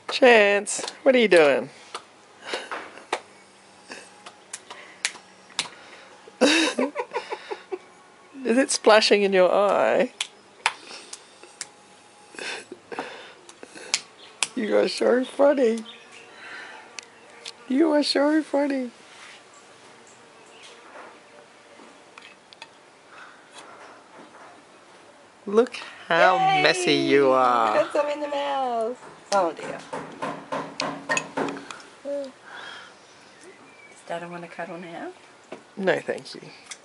Chance, what are you doing? Is it splashing in your eye? You are so funny. You are so funny. Look how Yay! messy you are. Got some in the mouth. Oh dear. Does Dad want to cuddle now? No, thank you.